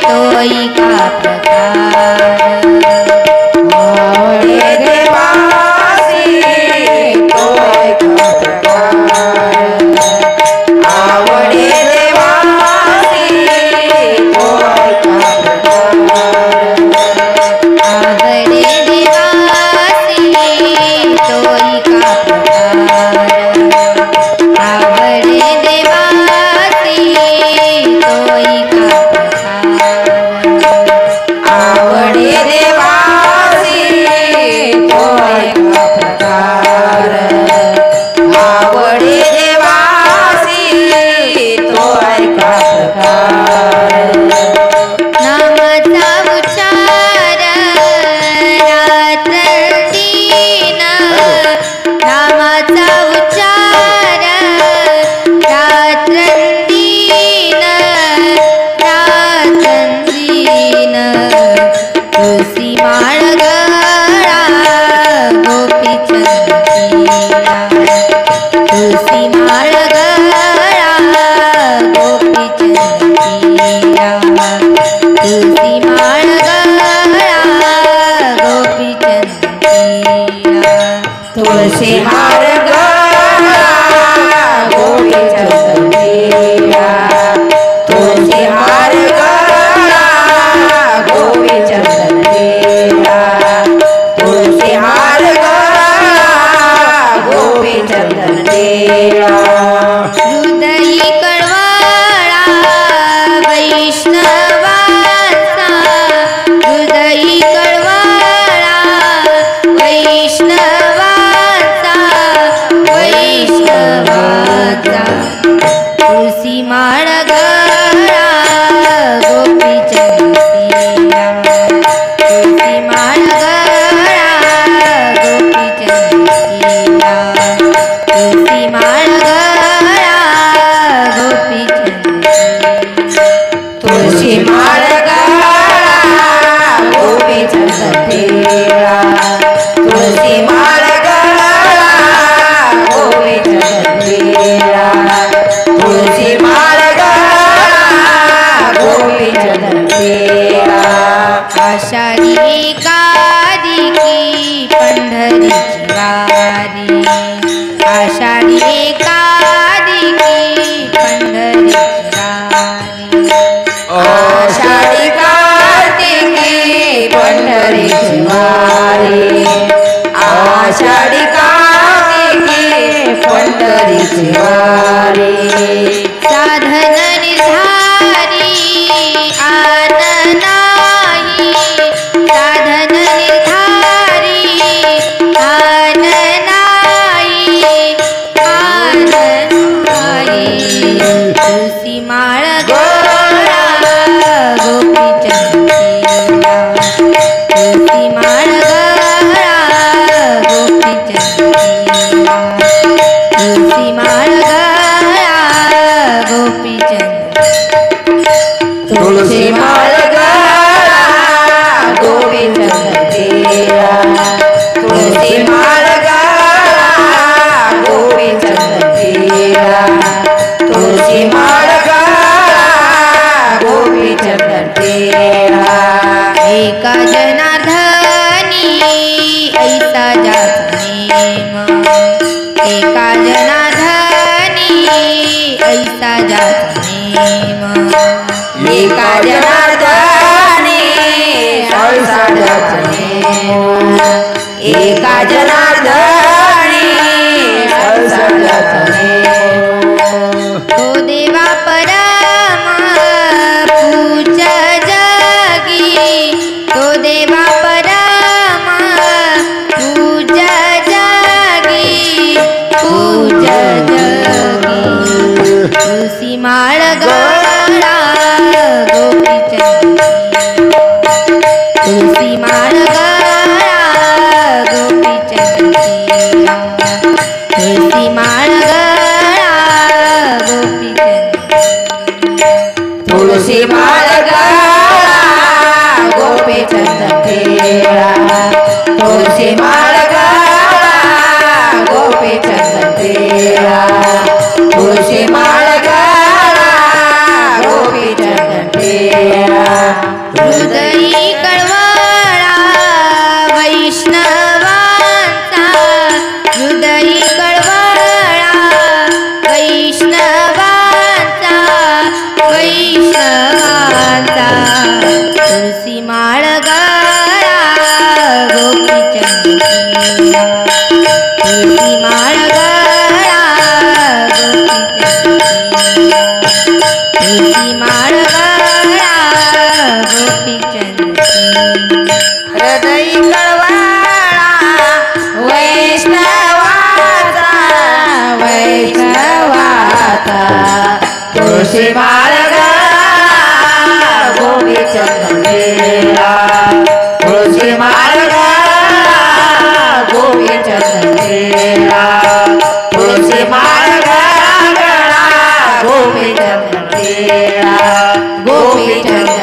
तोई का प्रकार आवडे देवासी तोय का प्रकार आवडे देवासी तोय का प्रकार आवडे देवासी तोई का प्रकार आवडे देवासी तोई का प्रकार आवडे देवासी तोय का प्रकार आवडे देवासी तोय का प्रकार नामाचा उच्चार रात्रंदिन नामाचा उच्चार रात्रंदिन रात्रंदिन तुळशी माळ गळा गोपी चंदकीला तुळशी माळ गळा गोपी चंदकीला तुळशी माळ गळा गोपी चंदकीला तुळशी हार गळा गोपी चंदकीला तुळशी हार गळा गोपी चंदकीला तुळशी हार गळा गोपी चंदकीला हृदयी कळवळा वैष्णवाचा हृदयी कळवळा वैष्णवाचा वैष्णवाचा तुळशी माळ गळा गोपी चंदकीला तुळशी माळ गळा गोपी चंदकीला तुळशी माळ गळा गोपी चंदकीला तुळशी माळ गळा गोपी चंदकीला तुळशी माळ गळा गोपी चंदकीला तुळशी माळ गळा गोपी चंदकीला आषाढी एकादशी पंढरीची वारी आषाढी एकादशी पंढरीची वारी आषाढी कार्तिकी पंढरीची वारी आषाढी कार्तिकी पंढरीची वारी साधन निर्धारी आन नाही साधन निर्धारी आन नाही आन नाही तुळशी माळ गळा गोपी चंदकीला तुळशी माळ गळा गोपी चंदकीला तुळशी माळ गळा गोपी चंदकीला तुळशी माळ गळा गोपी चंदकीला तुळशी माळ गळा गोपी चंदकीला तुळशी माळ गळा गोपी चंदकीला एका जनार्दनी ऐसा जाचा नेम एका जनार्दनी ऐसा जाचा नेम एका जनार्दनी ऐसा जाचा नेम एका जनार्दनी ऐसा जाचा नेम तो देवा परम पूज जगी तो देवा परम पूज जगी पूज जगी तुळशी माळ गळा गोपी चंदकीला तुळशी माळ गळा गोपी चंदकीला तुळशी माळ गळा गोपी चंदकीला तुळशी माळ गळा गोपी चंदकीला तुळशी माळ गळा गोपी चंदकीला तुळशी माळ गळा गोपी चंदकीला गोपीचंद हृदय कळवाळा वैष्णवाचा वैष्णवाचा तुळशी माळ गळा गोपीचंद तेरा तुळशी माळ गळा गोपीचंद तेरा तुळशी माळ गळा गोपीचंद तेरा गोपीचंद